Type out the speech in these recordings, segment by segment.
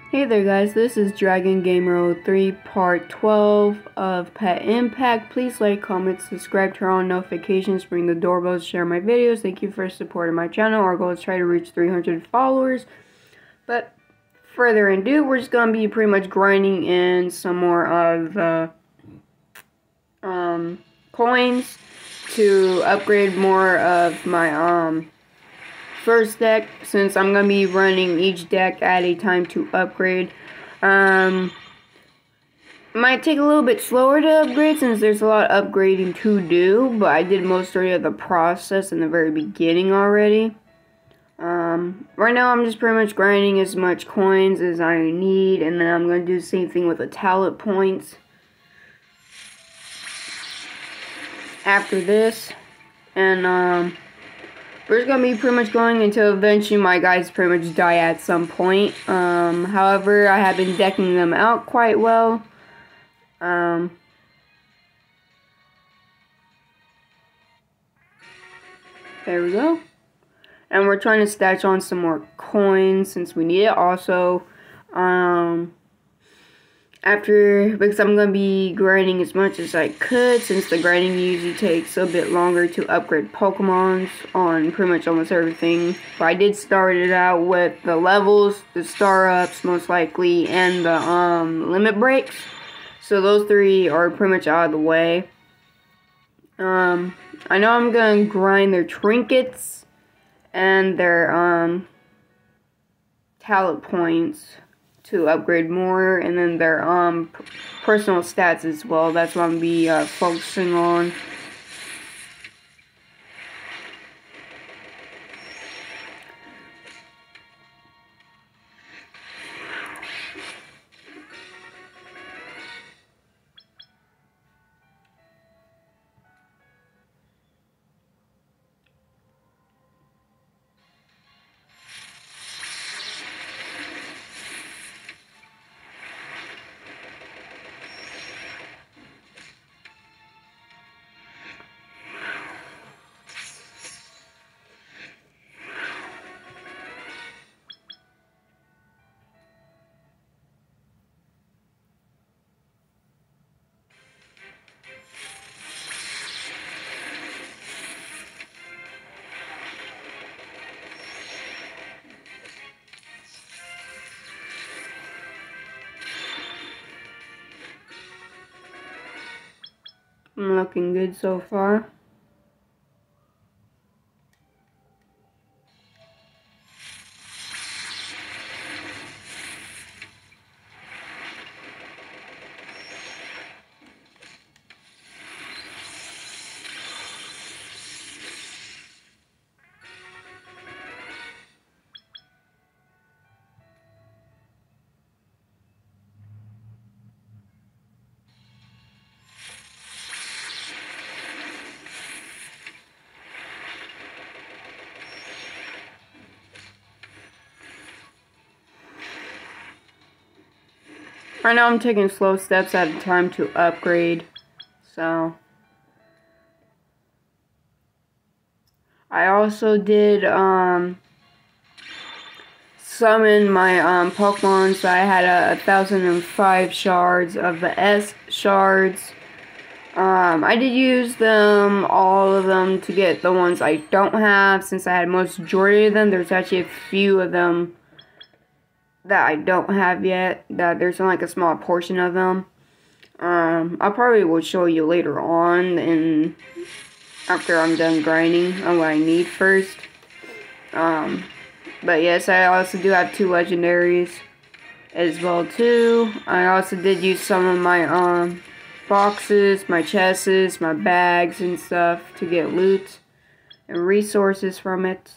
Hey there guys, this is Dragon Gamer 03 part 12 of Pet Impact. Please like, comment, subscribe, turn on notifications, ring the doorbell, share my videos. Thank you for supporting my channel. Our goal is to try to reach 300 followers. But further ado, we're just gonna be pretty much grinding in some more of the coins to upgrade more of my first deck, since I'm gonna be running each deck at a time to upgrade. Might take a little bit slower to upgrade since there's a lot of upgrading to do, but I did most of the process in the very beginning already. Right now I'm just pretty much grinding as much coins as I need, and then I'm gonna do the same thing with the talent points after this. And we're just gonna be pretty much going until eventually my guys pretty much die at some point. However, I have been decking them out quite well. There we go. And we're trying to stash on some more coins since we need it also. Because I'm going to be grinding as much as I could, since the grinding usually takes a bit longer to upgrade Pokemons on pretty much almost everything. But I did start it out with the levels, the star-ups most likely, and the limit breaks. So those three are pretty much out of the way. I know I'm going to grind their trinkets and their talent points to upgrade more, and then their personal stats as well. That's what I'm gonna be focusing on. I'm looking good so far. Right now I'm taking slow steps at a time to upgrade, so I also did summon my Pokemon, so I had 1,005 shards of the S shards. I did use them, all of them, to get the ones I don't have, since I had most majority of them. There's actually a few of them that I don't have yet, that there's only like a small portion of them. I probably will show you later on, and after I'm done grinding on what I need first. But yes, I also do have 2 legendaries as well too. I also did use some of my boxes, my chests, my bags and stuff to get loot and resources from it.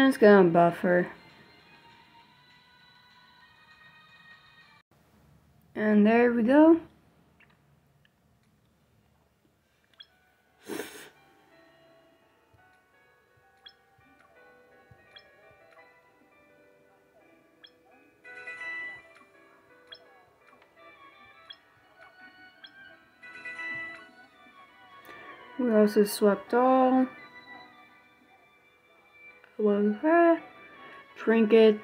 just gonna buffer. And there we go. We also swept all. Trinket.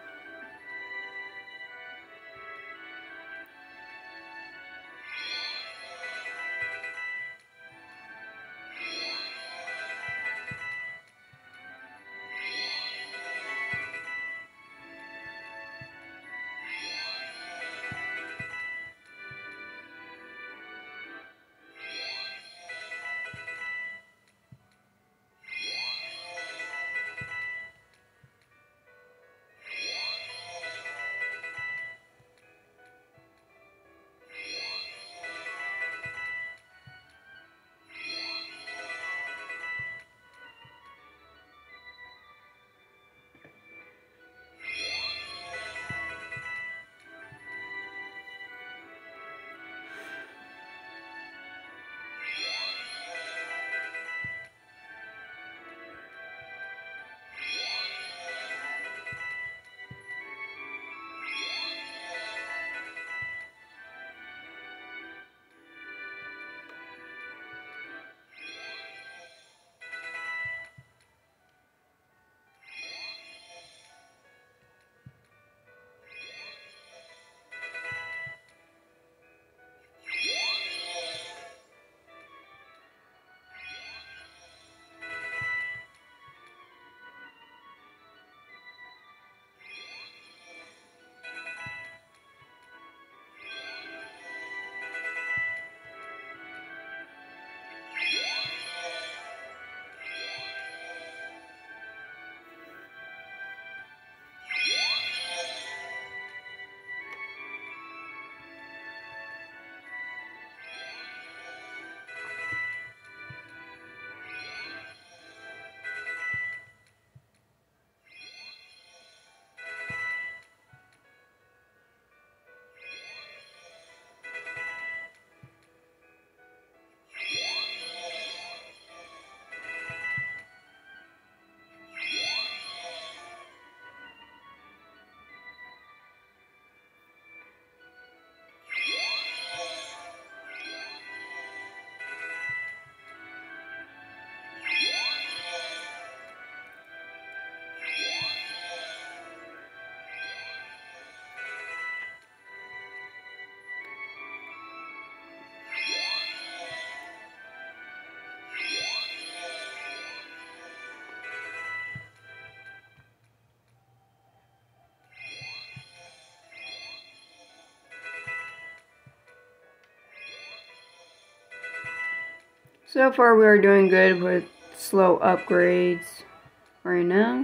So far we are doing good with slow upgrades right now.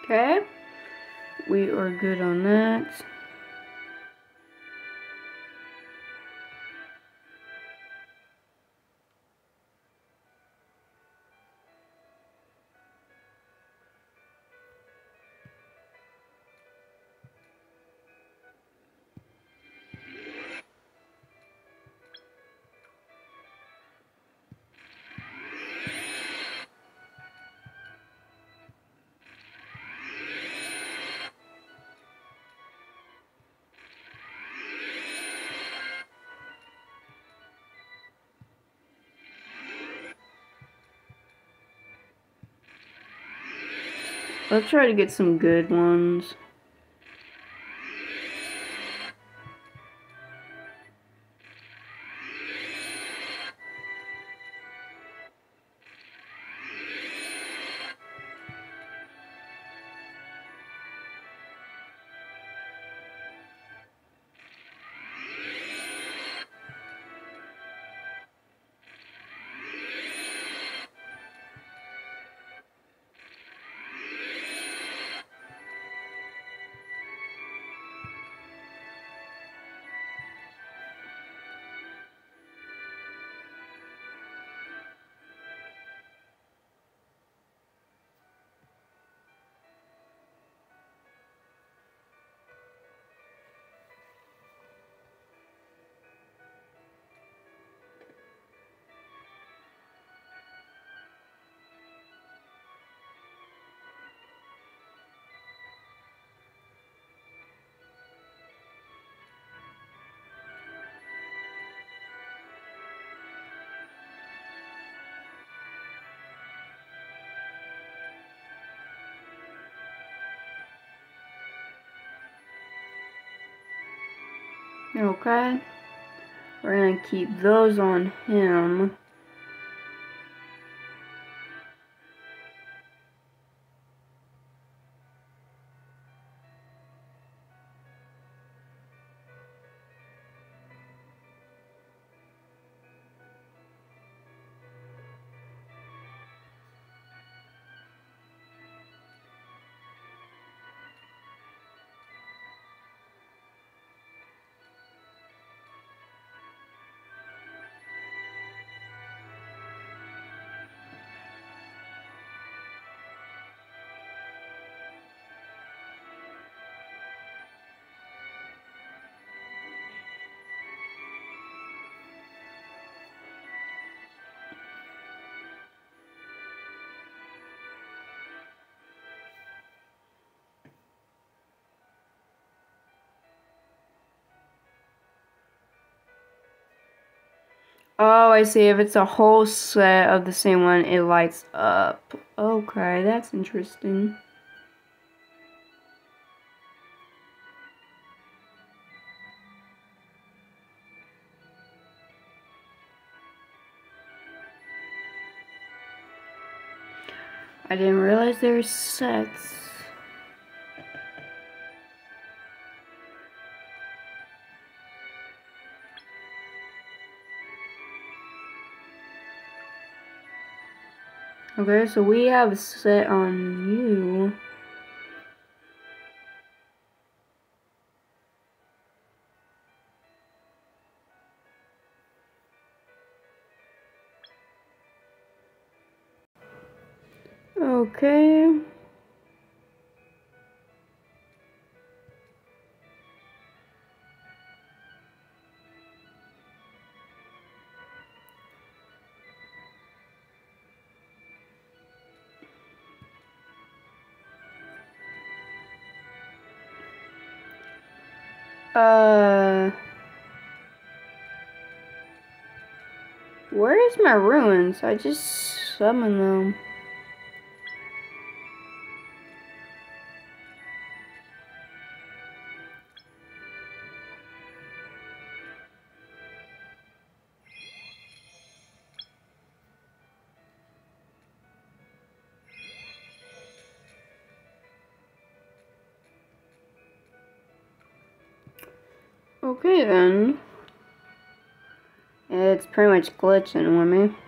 Okay. We are good on that. Let's try to get some good ones. Okay. We're gonna keep those on him. Oh, I see. If it's a whole set of the same one, it lights up. Okay, that's interesting. I didn't realize there were sets. Okay, so we have a set on you. Okay. Where is my ruins? I just summoned them. Okay then. It's pretty much glitching with me.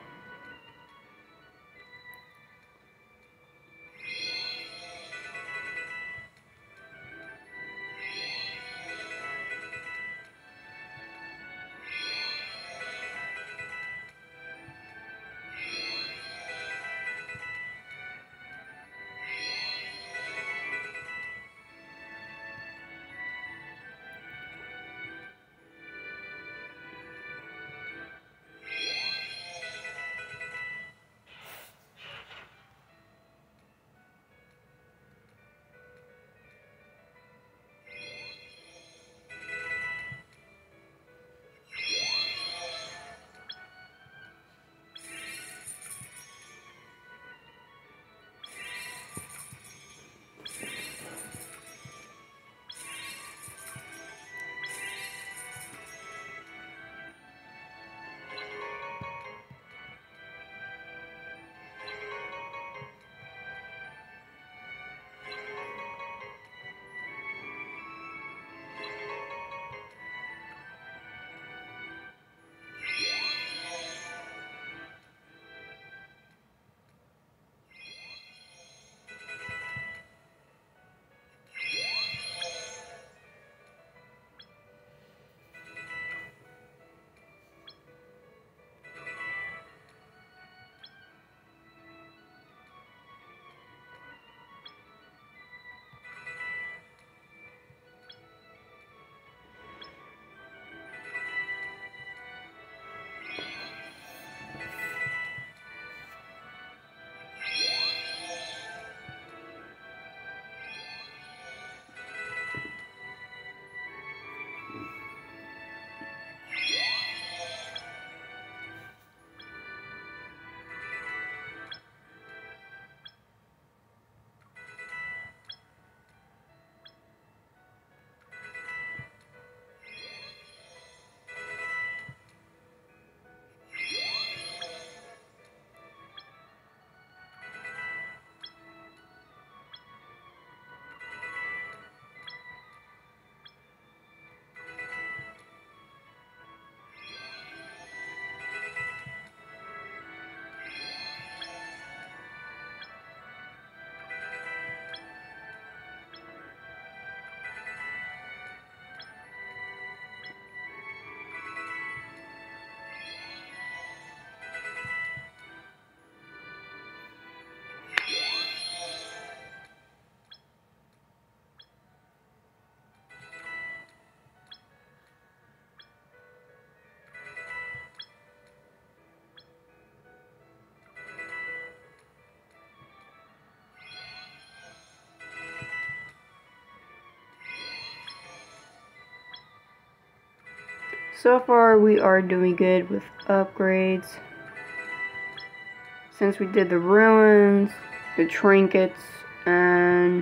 So far we are doing good with upgrades. Since we did the ruins, the trinkets, and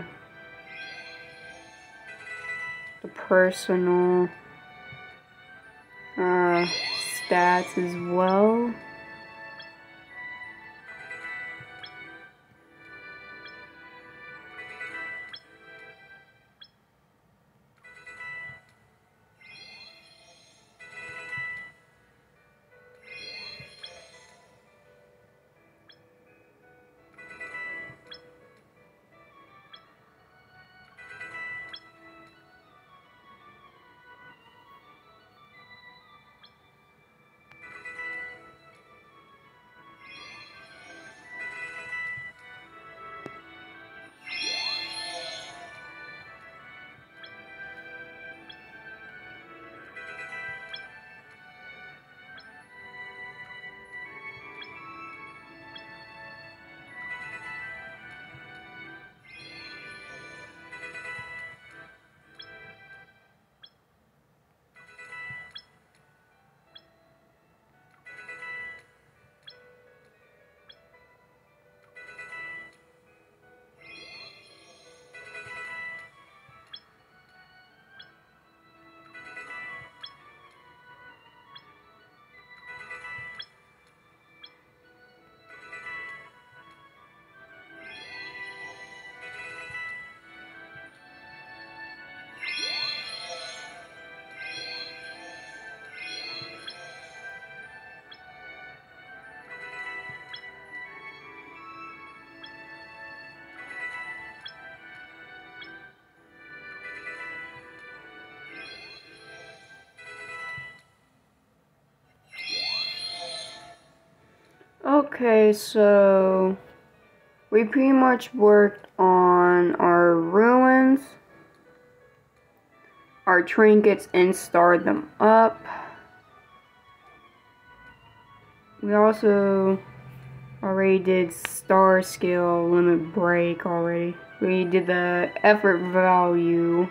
the personal stats as well. Okay, so we pretty much worked on our ruins, our trinkets, and starred them up. We also already did star skill limit break already. We did the effort value.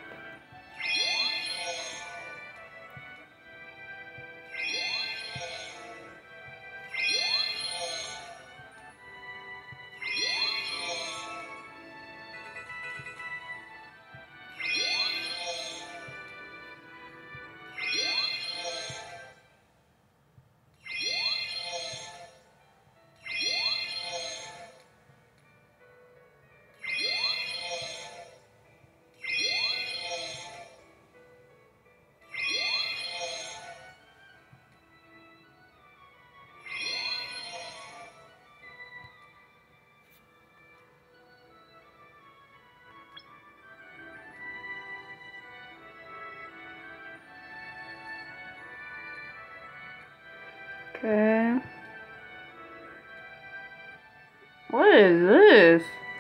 Okay. What is this?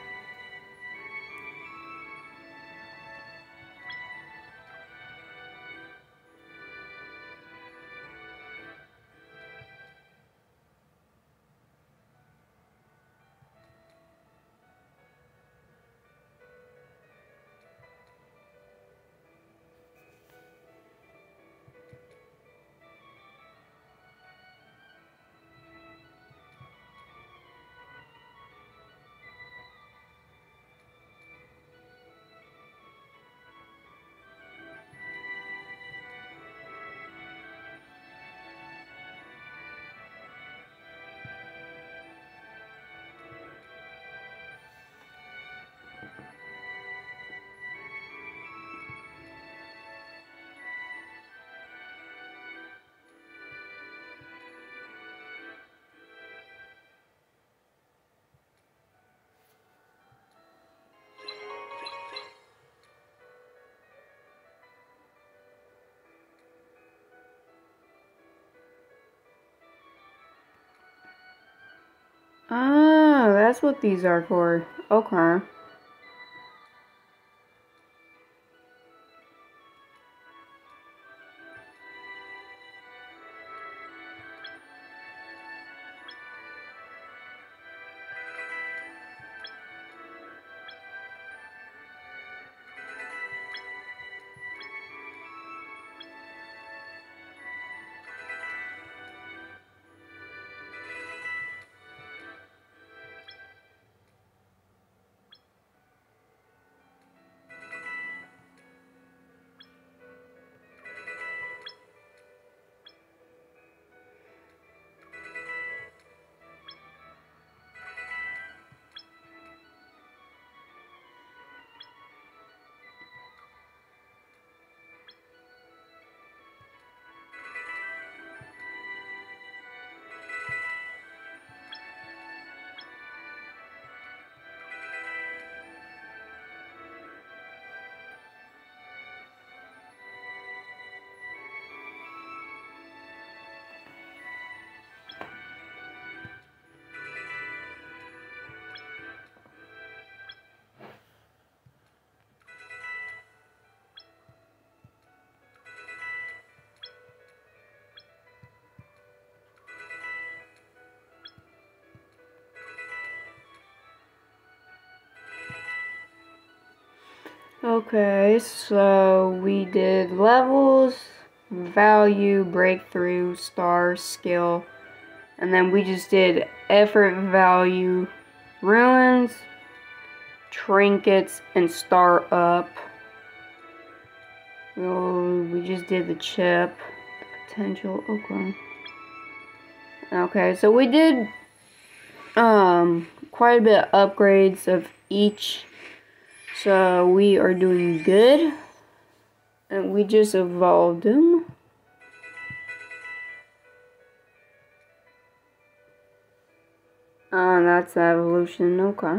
Ah, that's what these are for. Okay. Okay, so we did levels, value, breakthrough, star, skill, and then we just did effort, value, ruins, trinkets, and star up. Oh, we just did the chip, the potential, okay. Okay, so we did quite a bit of upgrades of each. So we are doing good. And we just evolved him. That's evolution, okay.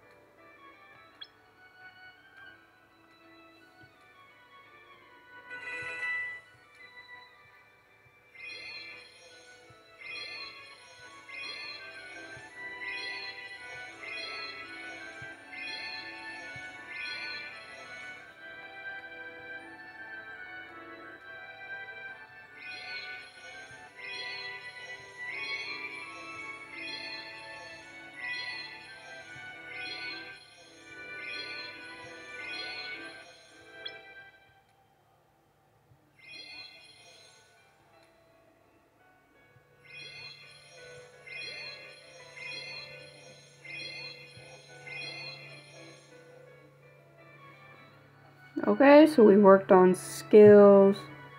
Okay, so we worked on skills.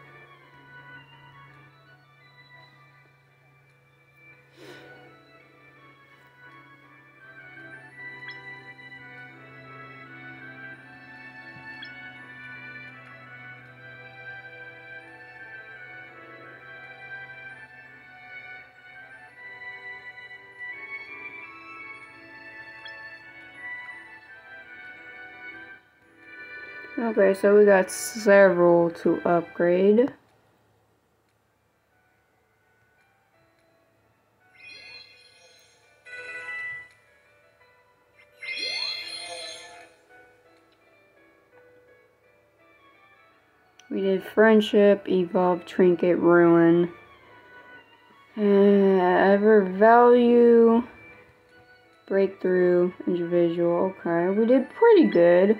Okay, so we got several to upgrade. We did friendship, evolve, trinket, ruin, ever value, breakthrough, individual. Okay, we did pretty good.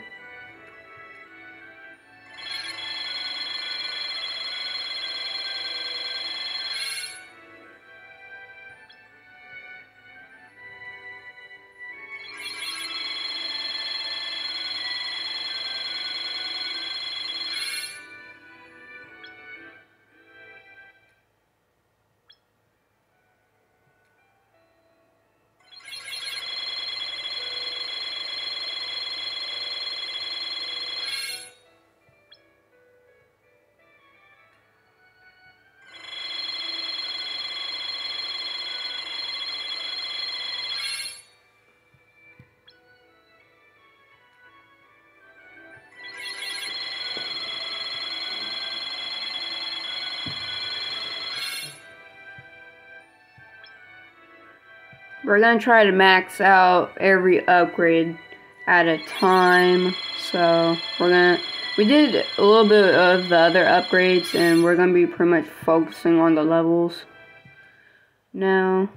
We're gonna try to max out every upgrade at a time. So we did a little bit of the other upgrades, and we're gonna be pretty much focusing on the levels now.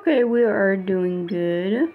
Okay, we are doing good.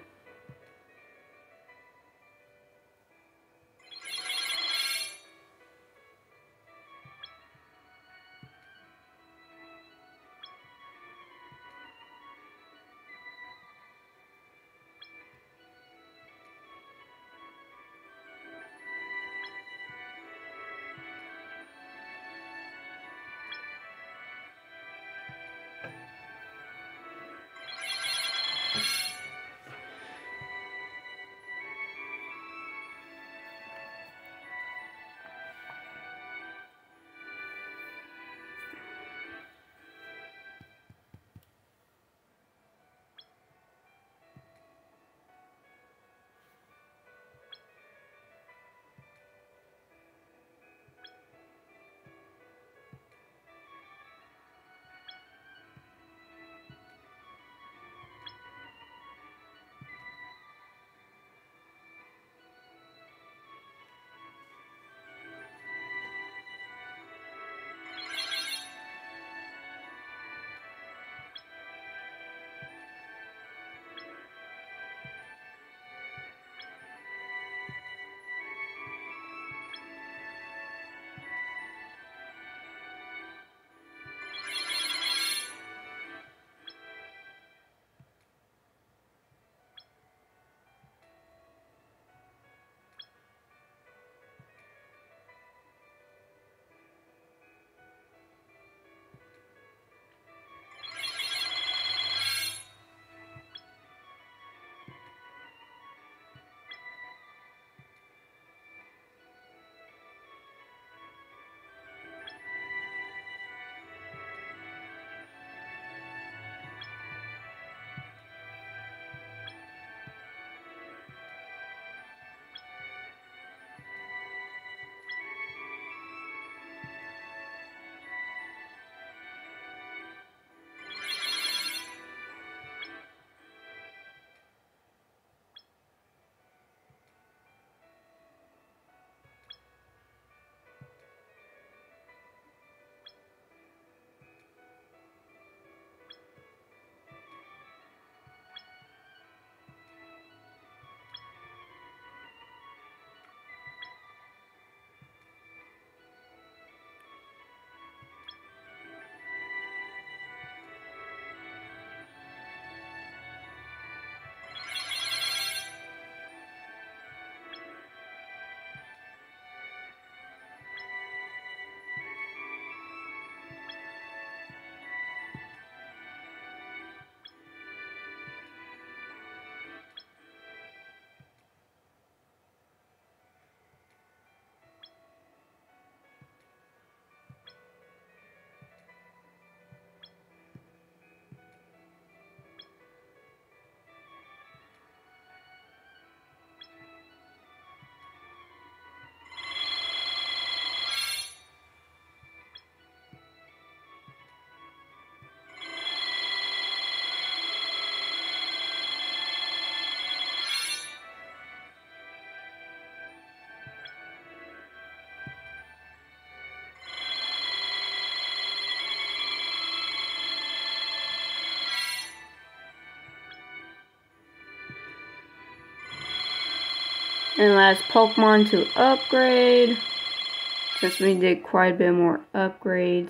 And last Pokemon to upgrade. Since we did quite a bit more upgrades.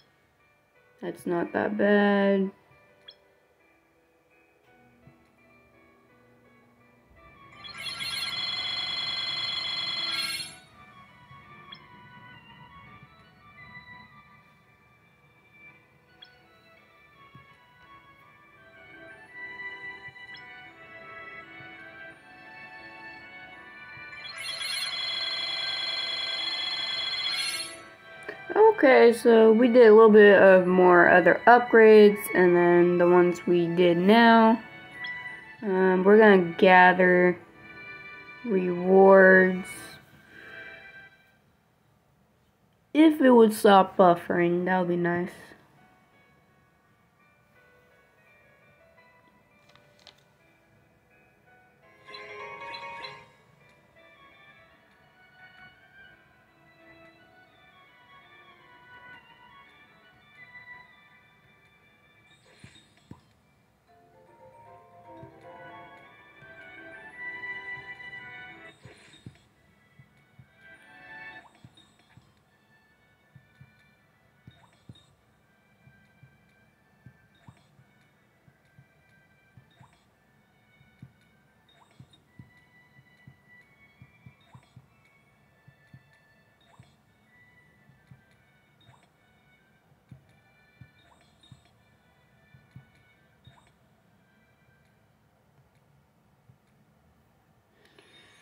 That's not that bad. Okay, so we did a little bit of more other upgrades, and then the ones we did now. We're gonna gather rewards. If it would stop buffering, that would be nice.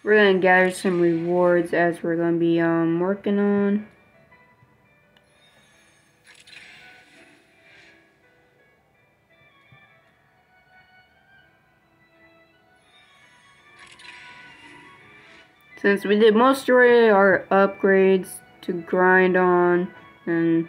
We're gonna gather some rewards as we're gonna be working on. Since we did most of our upgrades to grind on, and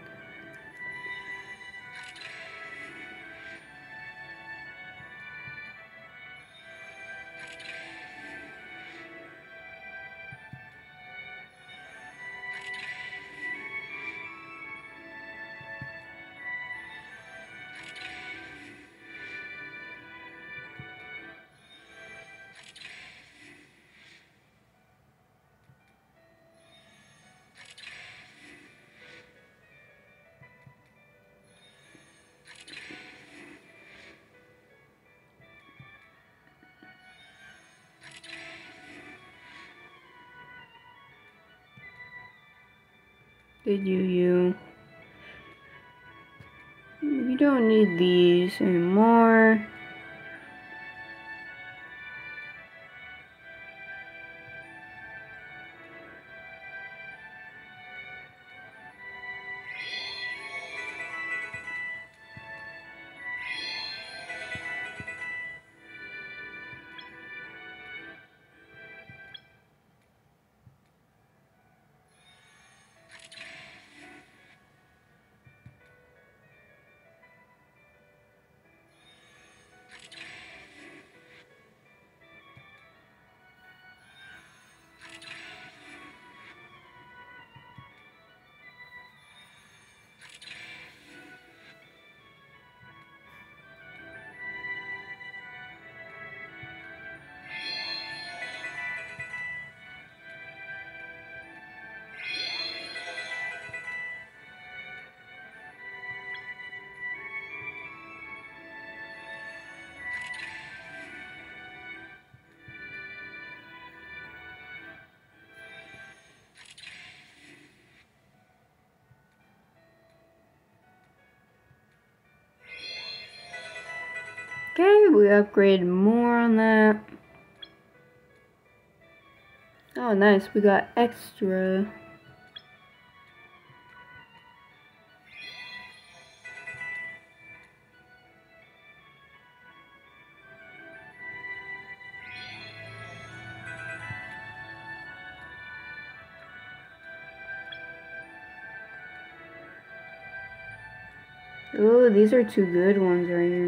you don't need these anymore. Okay, we upgraded more on that. Oh, nice, we got extra. Oh, these are two good ones right here.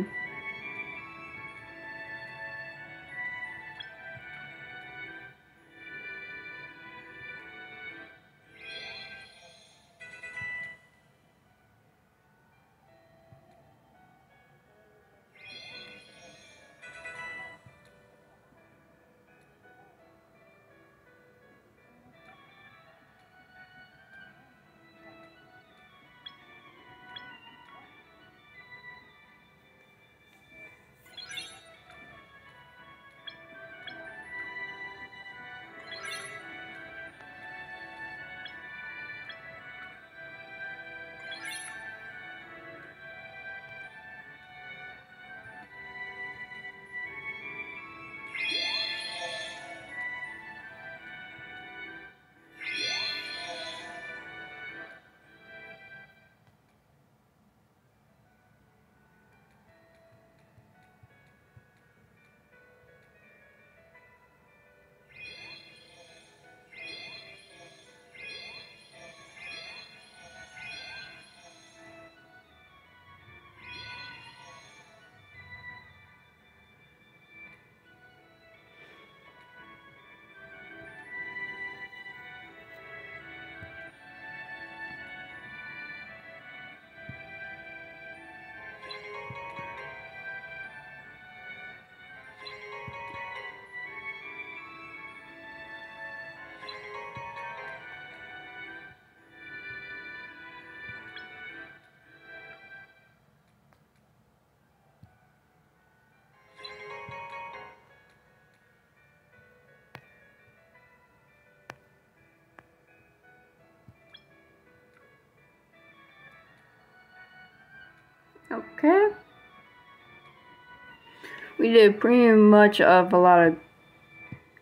Okay. We did pretty much of a lot of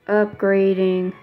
upgrading.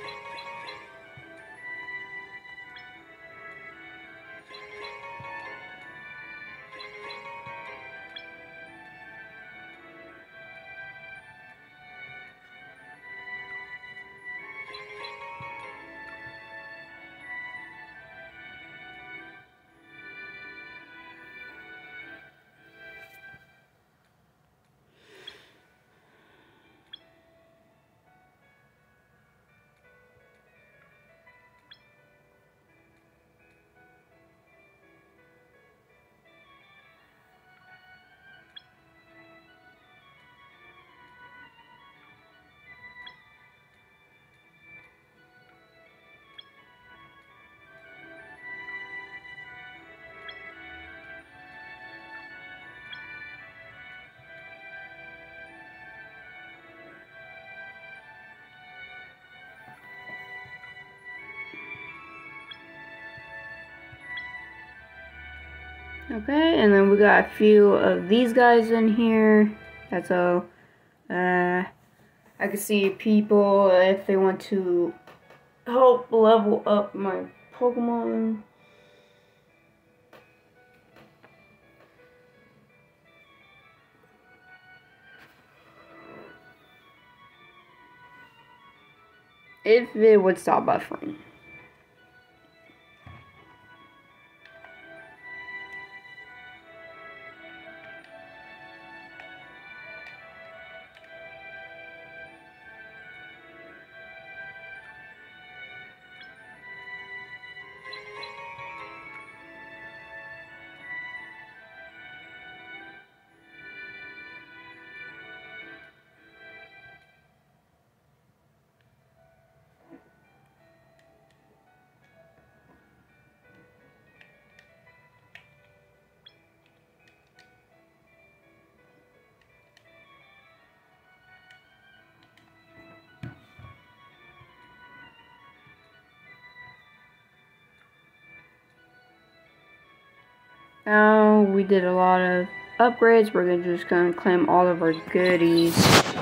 Okay, and then we got a few of these guys in here. That's all. I can see people if they want to help level up my Pokemon. If it would stop buffering. Now we did a lot of upgrades. We're just gonna claim all of our goodies.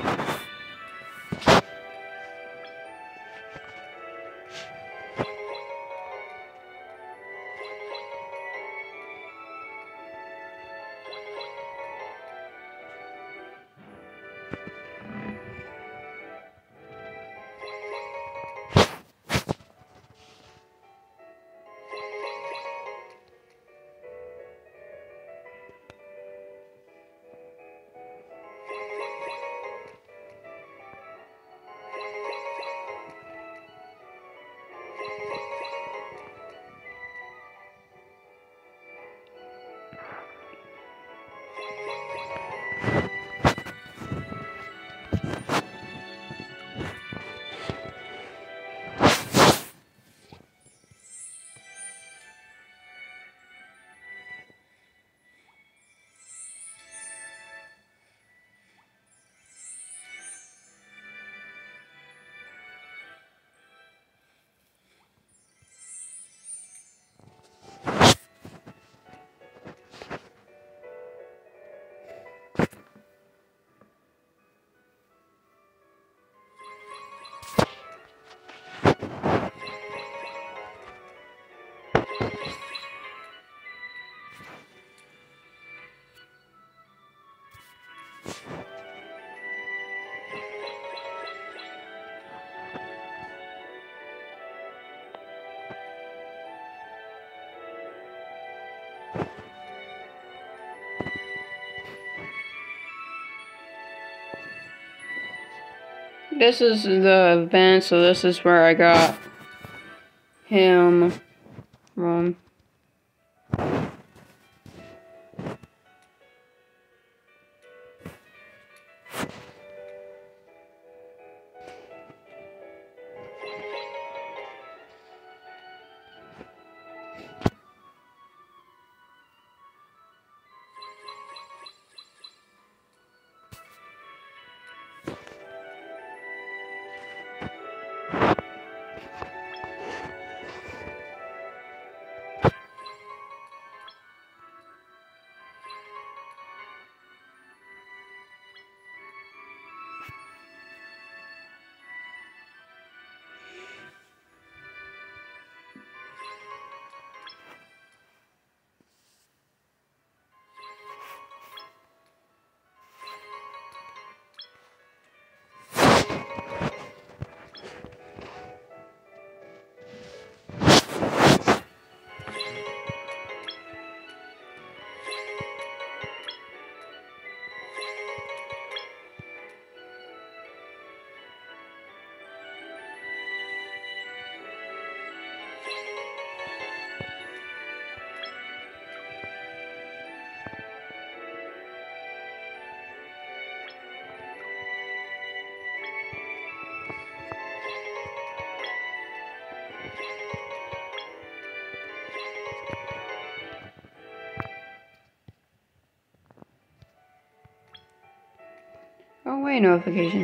This is the event, so this is where I got him from. Hey, notification.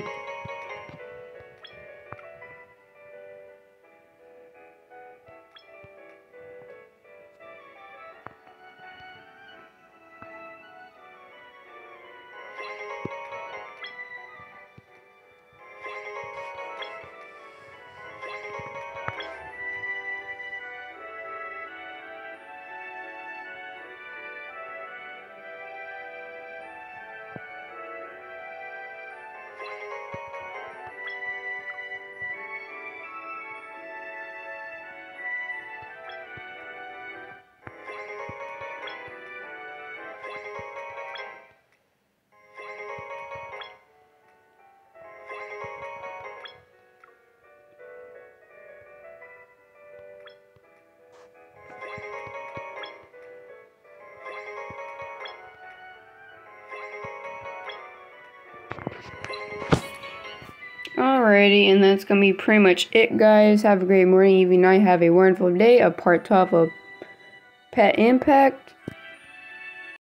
Alrighty, and that's gonna be pretty much it, guys. Have a great morning, evening, night. Have a wonderful day of part 12 of Pet Impact.